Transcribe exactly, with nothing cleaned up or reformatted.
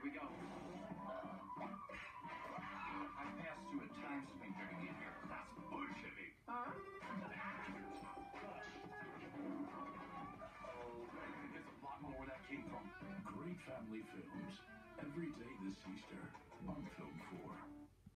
Here we go. I passed through a time sphincter to get here. That's bullshit. Huh? Oh, there's a lot more where that came from. Great family films every day this Easter on Film four.